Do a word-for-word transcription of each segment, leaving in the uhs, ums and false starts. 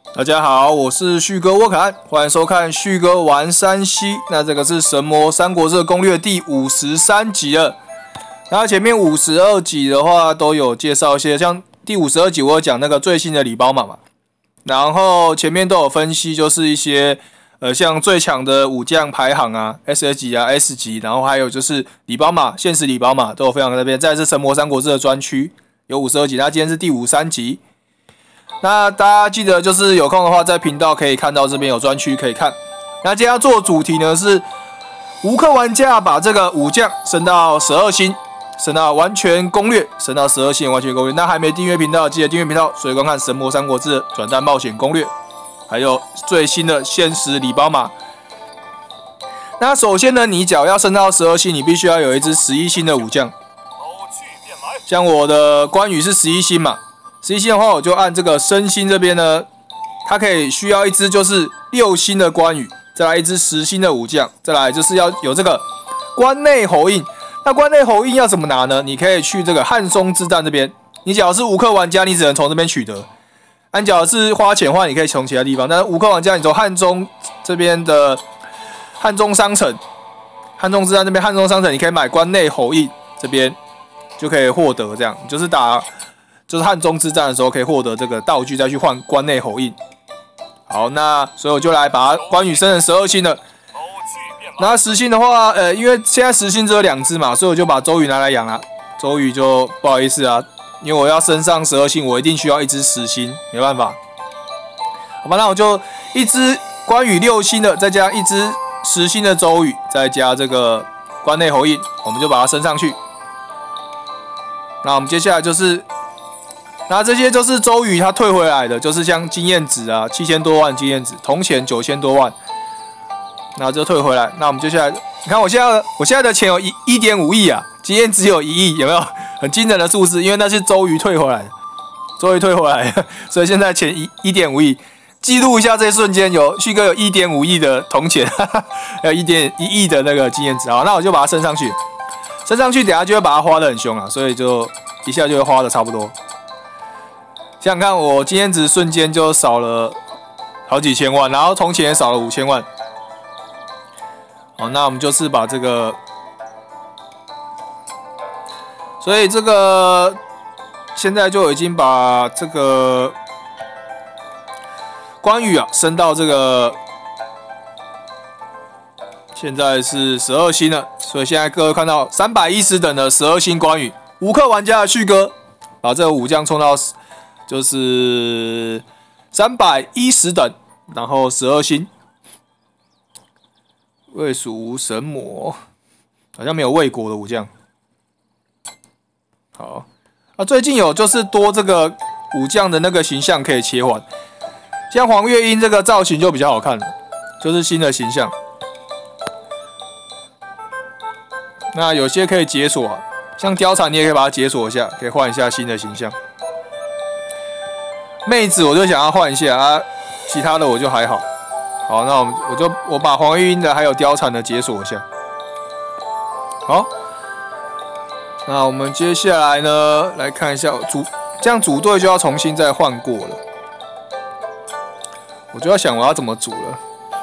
大家好，我是旭哥沃坎，欢迎收看旭哥玩山西。那这个是《神魔三国志攻略》第五十三集了。那前面五十二集的话都有介绍一些，像第五十二集我有讲那个最新的礼包码嘛，然后前面都有分析，就是一些呃像最强的武将排行啊 ，S S 级啊 S 级，然后还有就是礼包码、限时礼包码都有分享在那边。再来是《神魔三国志》的专区有五十二集，那今天是第五十三集。那大家记得，就是有空的话，在频道可以看到这边有专区可以看。那今天要做的主题呢是无氪玩家把这个武将升到十二星，升到完全攻略，升到十二星完全攻略。那还没订阅频道，记得订阅频道，所以观看《神魔三国志》转蛋冒险攻略，还有最新的限时礼包码。那首先呢，你只要要升到十二星，你必须要有一支十一星的武将。像我的关羽是十一星嘛。十一星的话，我就按这个升星这边呢，它可以需要一支就是六星的关羽，再来一支十星的武将，再来就是要有这个关内侯印。那关内侯印要怎么拿呢？你可以去这个汉中之战这边，你只要是无氪玩家，你只能从这边取得。按假如是花钱的话，你可以从其他地方，但是无氪玩家，你从汉中这边的汉中商城、汉中之战这边汉中商城，你可以买关内侯印这边就可以获得这样，你就是打。就是汉中之战的时候可以获得这个道具，再去换关内侯印。好，那所以我就来把关羽升成十二星了。那十星的话，呃，因为现在十星只有两只嘛，所以我就把周瑜拿来养了。周瑜就不好意思啊，因为我要升上十二星，我一定需要一只十星，没办法。好吧，那我就一只关羽六星的，再加一只十星的周瑜，再加这个关内侯印，我们就把它升上去。那我们接下来就是。那这些就是周瑜他退回来的，就是像经验值啊，七千多万经验值，铜钱九千多万，那就退回来。那我们接下来，你看我现在我现在的钱有一一点五亿啊，经验值有一亿，有没有很惊人的数字？因为那是周瑜退回来的，周瑜退回来的，所以现在钱一一点五亿，记录一下这一瞬间有旭哥有一点五亿的铜钱，还有一点一亿的那个经验值。好，那我就把它升上去，升上去，等下就会把它花得很凶啊，所以就一下就会花的差不多。想想看，我经验值瞬间就少了好几千万，然后铜钱也少了五千万。好，那我们就是把这个，所以这个现在就已经把这个关羽啊升到这个，现在是十二星了。所以现在各位看到三百一十等的十二星关羽，无氪玩家的旭哥把这个武将冲到。就是三百一十等，然后十二星，魏蜀神魔，好像没有魏国的武将。好，啊，最近有就是多这个武将的那个形象可以切换，像黄月英这个造型就比较好看了，就是新的形象。那有些可以解锁、啊，像貂蝉你也可以把它解锁一下，可以换一下新的形象。妹子我就想要换一下啊，其他的我就还好。好，那我们我就我把黄玉英的还有貂蝉的解锁一下。好，那我们接下来呢来看一下组，这样组队就要重新再换过了。我就要想我要怎么组了。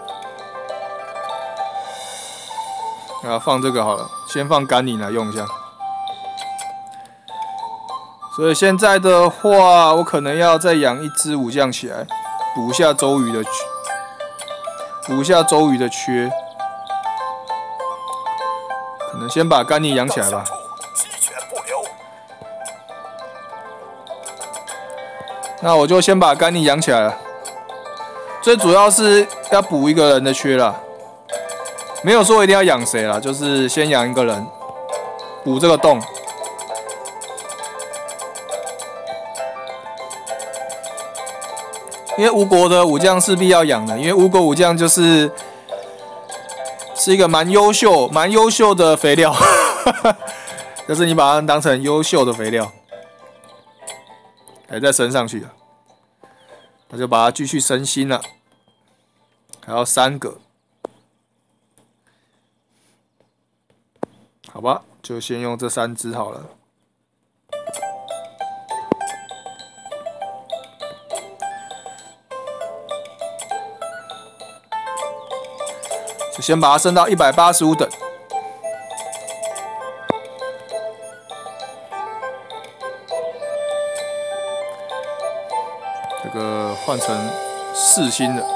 啊，放这个好了，先放甘宁来用一下。所以现在的话，我可能要再养一只武将起来，补一下周瑜的，补一下周瑜的缺。可能先把甘宁养起来吧。那我就先把甘宁养起来了。最主要是要补一个人的缺啦，没有说一定要养谁啦，就是先养一个人，补这个洞。因为吴国的武将势必要养的，因为吴国武将就是是一个蛮优秀、蛮优秀的肥料，就是你把它当成优秀的肥料，还再升上去了，那就把它继续升星了，还要三个，好吧，就先用这三只好了。 就先把它升到一百八十五等。这个换成四星的。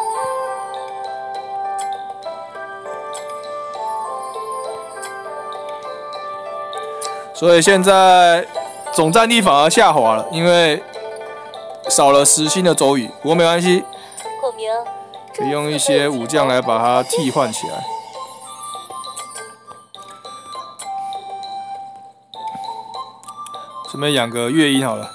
所以现在总战力反而下滑了，因为少了十星的周瑜。不过没关系，可以用一些武将来把它替换起来。顺便养个乐音好了。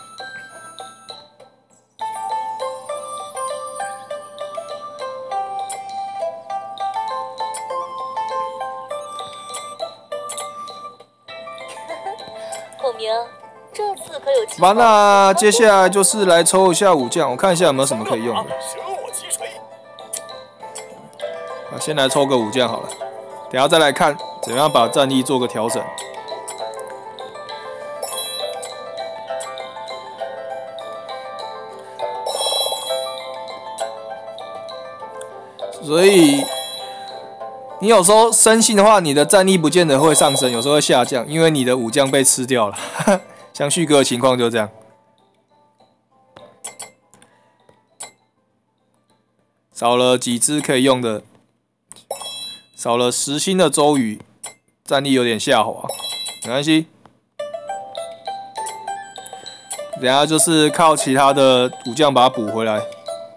好，那接下来就是来抽一下武将，我看一下有没有什么可以用的。啊，先来抽个武将好了，等下再来看怎样把战力做个调整。所以你有时候升星的话，你的战力不见得会上升，有时候会下降，因为你的武将被吃掉了。像旭哥的情况就这样，少了几只可以用的，少了十星的周瑜，战力有点下滑，没关系。等下就是靠其他的武将把它补回来。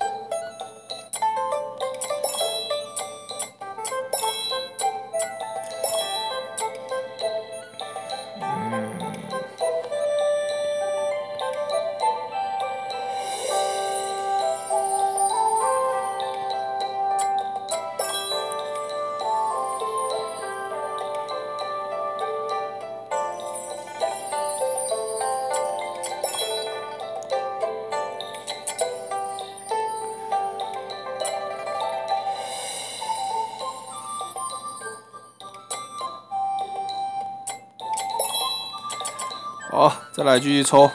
好，再来继续抽。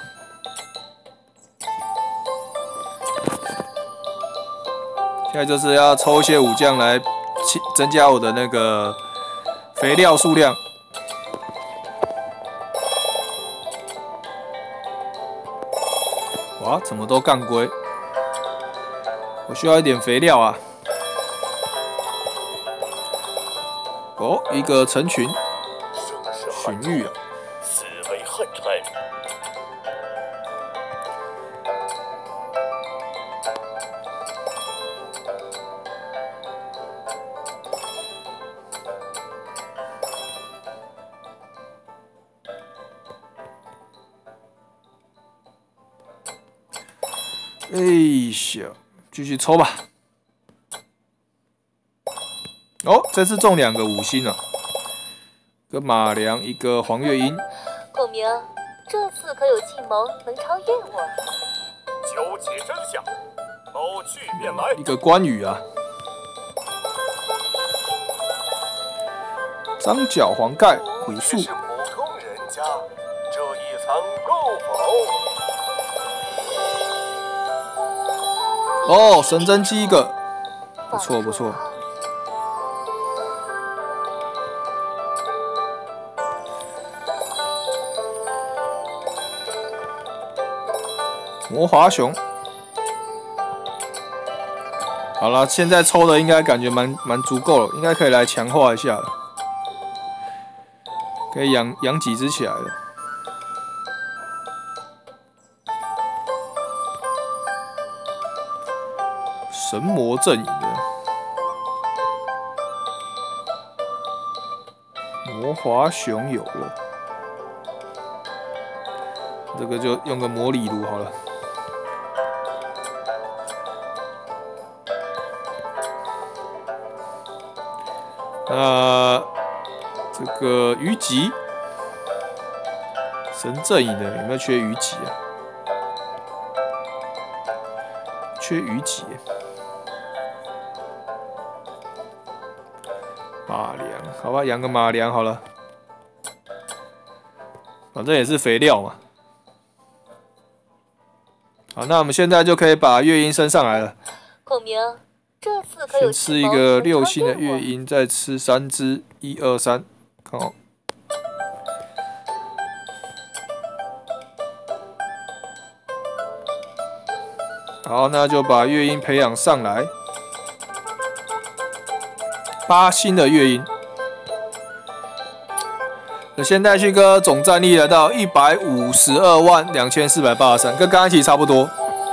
现在就是要抽一些武将来增加我的那个肥料数量。哇，怎么都杠龟？我需要一点肥料啊！哦，一个成群荀彧啊。 恨臣， 哎呀，继续抽吧。哦，这次中两个五星啊，一个马良，一个黄月英。 孔明，这次可有计谋能超越我？ 究其真相，某去便来。 一个关羽啊，张角、黄盖、虎树。 是普通人家，这一层够否？ 哦，神针机一个，不错不错。魔华熊，好了，现在抽的应该感觉蛮蛮足够了，应该可以来强化一下了，可以养养几只起来了。神魔阵营的魔华熊有了，这个就用个魔力炉好了。那这个虞姬，神阵营的有没有缺虞姬啊？缺虞姬。马良，好吧，养个马良好了，反正也是肥料嘛。好，那我们现在就可以把乐音升上来了。 孔明， 这次可有先吃一个六星的月鹰，再吃三只，一二三，看哦。好，那就把月鹰培养上来，八星的月鹰。那现在旭哥总战力来到一百五十二万两千四百八十三，跟刚刚其实差不多。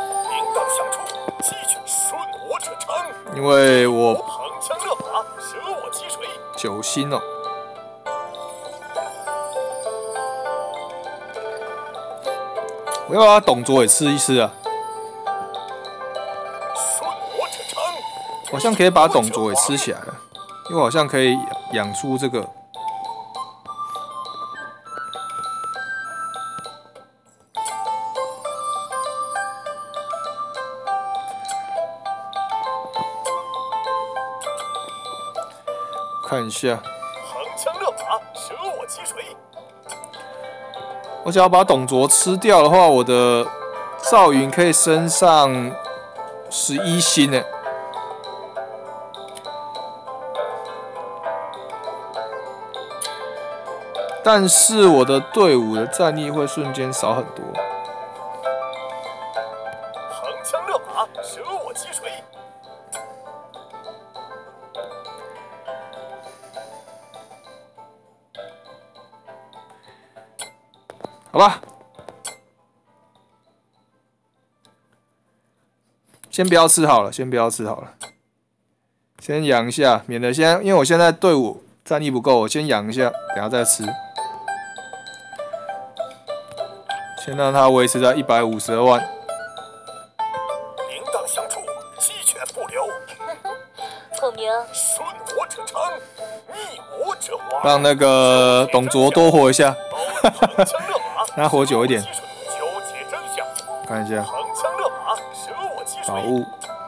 因为我九星哦，我要把董卓也吃一吃啊！好像可以把董卓也吃起来了，因为好像可以养出这个。看一下， 横枪勒马，舍我其谁？ 我只要把董卓吃掉的话，我的赵云可以升上十一星呢。但是我的队伍的战力会瞬间少很多。 横枪勒马，舍我其谁？ 好吧，先不要吃好了，先不要吃好了，先养一下，免得先，因为我现在队伍战力不够，我先养一下，等下再吃。先让它维持在一百五十二万。 铃铛相触，鸡犬不留。 孔明， 顺我者昌，逆我者亡。 让那个董卓多活一下。 横枪勒马， 让他活久一点。 纠结真相。 看一下。 横枪勒马，舍我其谁？ 宝物。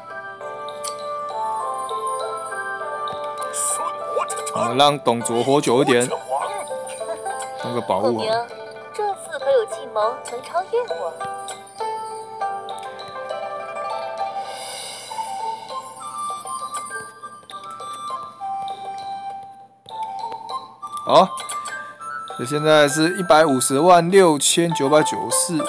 顺我者昌。 啊，让董卓活久一点。那个宝物啊。 这次可有计谋能超越我？ 好，所以现在是一百五十万六千九百九十四。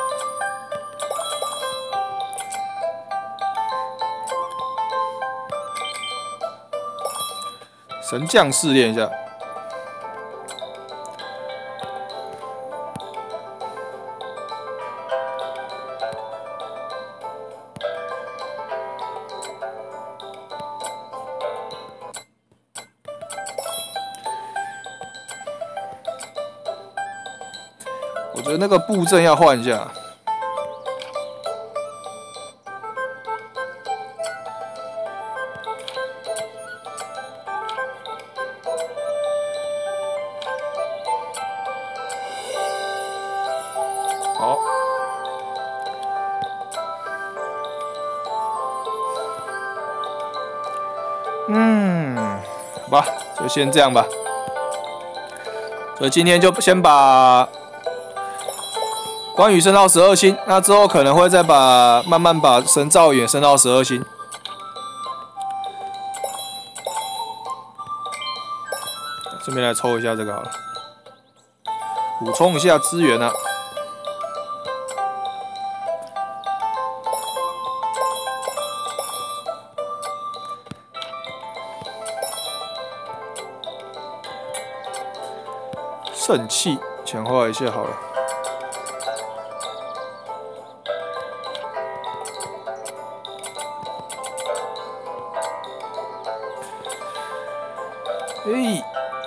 神将试炼一下。我觉得那个布阵要换一下。好。嗯，好吧，就先这样吧。所以今天就先把关羽升到十二星，那之后可能会再把慢慢把神赵远升到十二星。顺便来抽一下这个好了，补充一下资源啊。肾气强化一下好了。哎，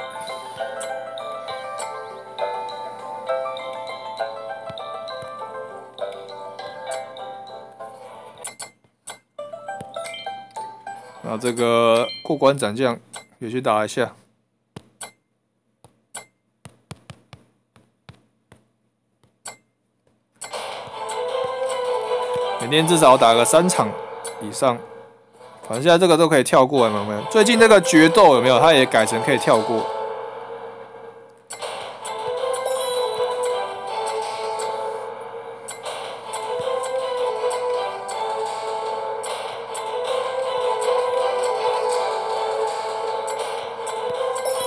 那这个过关斩将也去打一下。每天至少打个三场以上，反正现在这个都可以跳过，有没有？最近这个决斗有没有？它也改成可以跳过。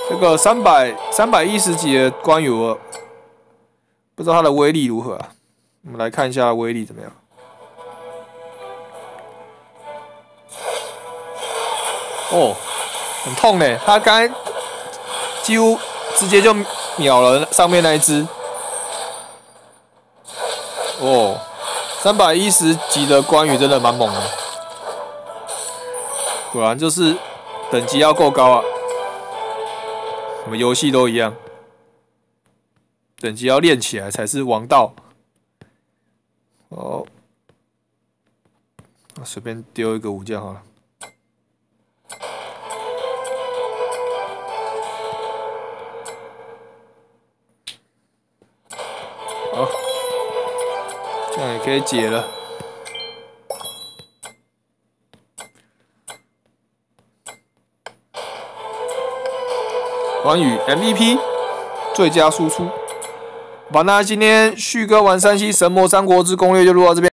这个三百三百一十级的关羽，我不知道他的威力如何啊？我们来看一下威力怎么样。哦，很痛呢，他刚才几乎直接就秒了上面那一只。哦，三百一十级的关羽真的蛮猛的，果然就是等级要够高啊。什么游戏都一样，等级要练起来才是王道。哦，随便丢一个武将好了。好，这样也可以解了。关羽 M V P 最佳输出。好，那今天旭哥玩山西神魔三国志攻略就录到这边。